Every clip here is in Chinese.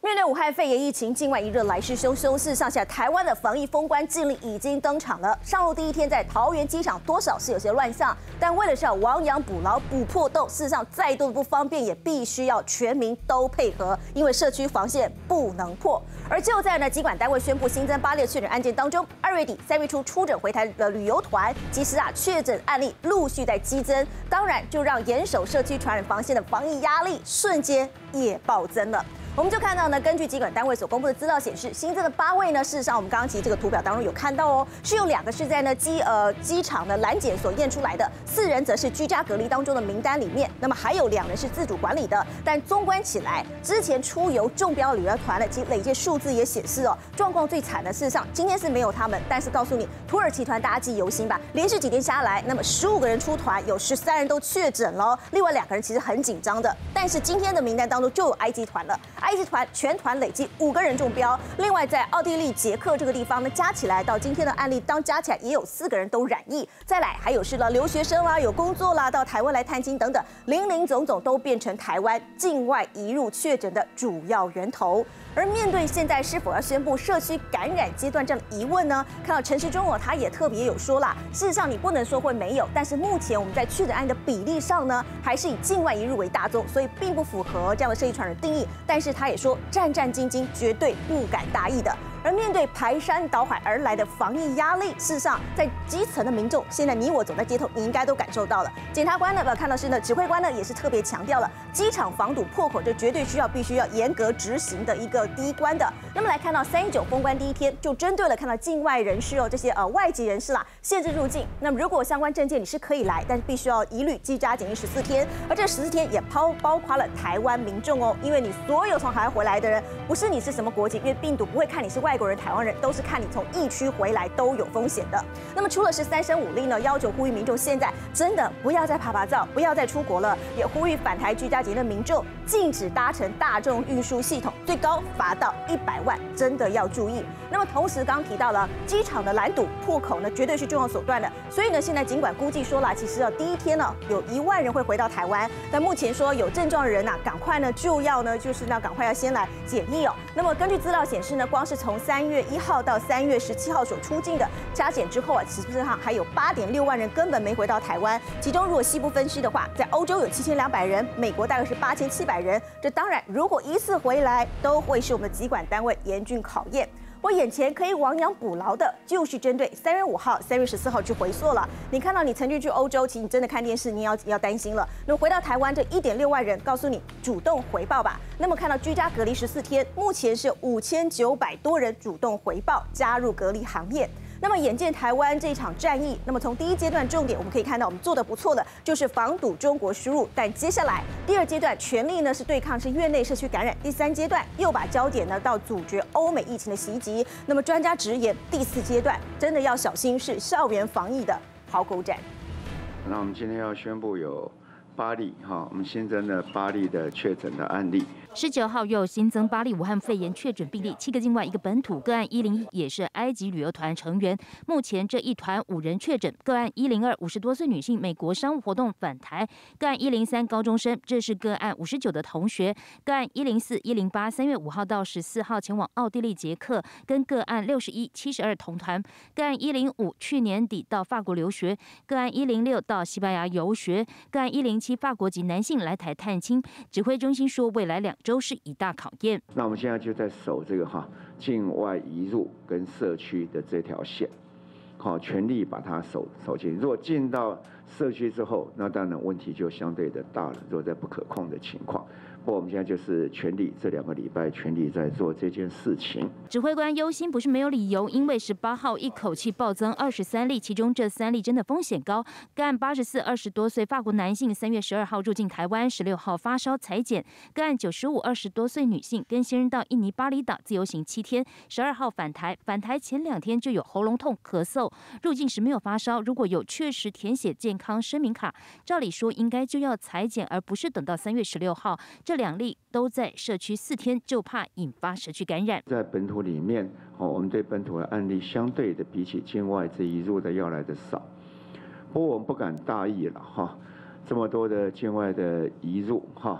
面对武汉肺炎疫情，境外一热来势汹汹。事实上，现在台湾的防疫封关禁令已经登场了。上路第一天，在桃园机场多少是有些乱象，但为了是要亡羊补牢、补破洞，事实上再度的不方便，也必须要全民都配合，因为社区防线不能破。而就在疾管单位宣布新增8例确诊案件当中，2月底、3月初出诊回台的旅游团，其实确诊案例陆续在激增，当然就让严守社区传染防线的防疫压力瞬间也暴增了。我们就看到根据疾管单位所公布的资料显示，新增的8位事实上我们刚刚其实这个图表当中有看到哦，是有2个是在机场的拦检所验出来的，4人则是居家隔离当中的名单里面，那么还有2人是自主管理的。但纵观起来，之前出游中标旅游团的其实累计数字也显示状况最惨的事实上今天是没有他们，但是告诉你，土耳其团大家记忆犹新吧，连续几天下来，那么15个人出团，有13人都确诊了，另外2个人其实很紧张的，但是今天的名单当中就有埃及团了。埃及团全团累计5个人中标，另外在奥地利、捷克这个地方加起来到今天的案例加起来也有4个人都染疫。再来还有是留学生啦，有工作啦，到台湾来探亲等等，林林总总都变成台湾境外移入确诊的主要源头。而面对现在是否要宣布社区感染阶段这样的疑问呢？看到陈时中他也特别有说啦，事实上你不能说会没有，但是目前我们在确诊案的比例上呢，还是以境外移入为大宗，所以并不符合这样的社区传染定义。但是他也说，战战兢兢，绝对不敢大意的。而面对排山倒海而来的防疫压力，事实上在基层的民众，现在你我走在街头，你应该都感受到了。检察官看到是指挥官也是特别强调了，机场防堵破口，这绝对必须要严格执行的一个第一关的。那么来看到319封关第一天，就针对了看到境外人士这些外籍人士啦，限制入境。那么如果相关证件你是可以来，但是必须要一律居家检疫14天，而这14天也包括了台湾民众哦，因为你所有从海外回来的人，不是你是什么国籍，因为病毒不会看你是外国人、台湾人，都是看你从疫区回来都有风险的。那么除了是3声5令要求呼吁民众现在真的不要再爬照，不要再出国了，也呼吁返台居家检疫的民众禁止搭乘大众运输系统，最高罚到100万，真的要注意。那么同时刚提到了机场的拦堵破口绝对是重要手段的，所以现在尽管估计说了，其实第一天有1万人会回到台湾，但目前说有症状的人赶快就要就是赶快要先来检疫哦。那么根据资料显示光是从3月1号到3月17号所出境的加检之后实际上还有8.6万人根本没回到台湾，其中如果细部分析的话，在欧洲有7200人，美国大概是8700人，这当然如果依次回来，都会是我们的疾管单位严峻考验。我眼前可以亡羊补牢的，就是针对3月5号、3月14号去回溯了。你看到你曾经去欧洲，其实你真的看电视，你要担心了。那么回到台湾，这1.6万人，告诉你主动回报吧。那么看到居家隔离14天，目前是5900多人主动回报加入隔离行列。那么眼见台湾这一场战役，那么从第1阶段重点我们可以看到，我们做得不错的就是防堵中国输入，但接下来第2阶段全力是对抗院内社区感染，第3阶段又把焦点到阻绝欧美疫情的袭击。那么专家直言，第4阶段真的要小心是校园防疫的壕沟战。 那我们今天要宣布有8例我们新增了8例的确诊的案例。 19号又新增8例武汉肺炎确诊病例，7个境外，1个本土。个案101也是埃及旅游团成员。目前这一团5人确诊。个案102，50多岁女性，美国商务活动返台。个案103，高中生，这是个案59的同学。个案104、108， 3月5号到14号前往奥地利、捷克，跟个案61、72同团。个案105，去年底到法国留学。个案106到西班牙游学。个案107，法国籍男性来台探亲。指挥中心说，未来2周是一大考验。 那我们现在就在守这个境外移入跟社区的这条线，全力把它守紧。如果进到社区之后，那当然问题就相对的大了。如果在不可控的情况，不过我们现在就是全力这2个礼拜全力在做这件事情。 指挥官忧心不是没有理由，因为18号一口气暴增23例，其中这3例真的风险高。个案84、20多岁法国男性，3月12号入境台湾，16号发烧采检。个案95、20多岁女性，跟先人到印尼巴厘岛自由行7天，12号返台。返台前2天就有喉咙痛、咳嗽，入境时没有发烧。如果有确实填写健康声明卡，照理说应该就要采检，而不是等到3月16号。这2例都在社区4天，就怕引发社区感染。 在本土里面，我们对本土的案例相对的比起境外这移入的要来的少。不过我们不敢大意了这么多的境外的移入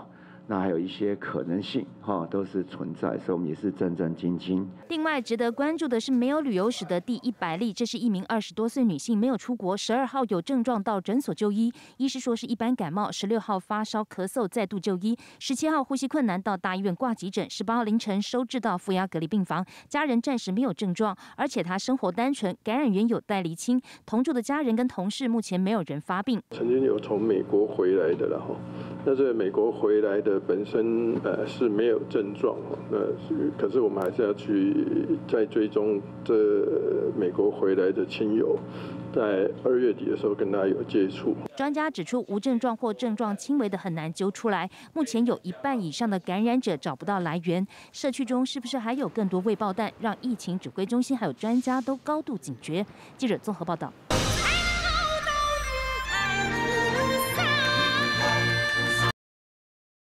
那还有一些可能性都是存在，所以我们也是战战兢兢。 另外值得关注的是没有旅游史的第100例，这是一名20多岁女性，没有出国，12号有症状到诊所就医，医师说是一般感冒，16号发烧咳嗽再度就医，17号呼吸困难到大医院挂急诊，18号凌晨收治到负压隔离病房，家人暂时没有症状，而且她生活单纯，感染源有待厘清，同住的家人跟同事目前没有人发病。 曾经有从美国回来的了哈，那这美国回来的本身是没有症状，可是我们还是要去再追踪这美国回来的亲友，在2月底的时候跟他有接触。 专家指出，无症状或症状轻微的很难揪出来，目前有1半以上的感染者找不到来源，社区中是不是还有更多未爆弹，让疫情指挥中心还有专家都高度警觉。记者综合报道。